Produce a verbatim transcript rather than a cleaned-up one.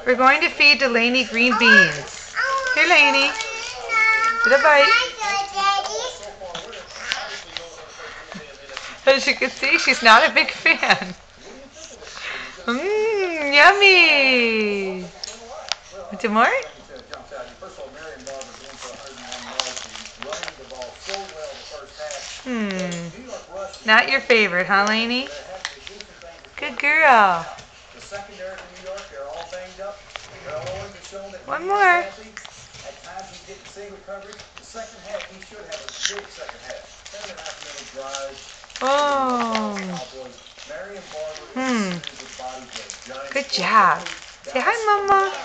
We're going to feed Delaney green beans. Here, Laney. Get a bite. As you can see, she's not a big fan. Mmm, yummy. Want some more? Hmm. Not your favorite, huh, Laney? Good girl. One more. Oh. Hmm. Good job. Say hi, Mama.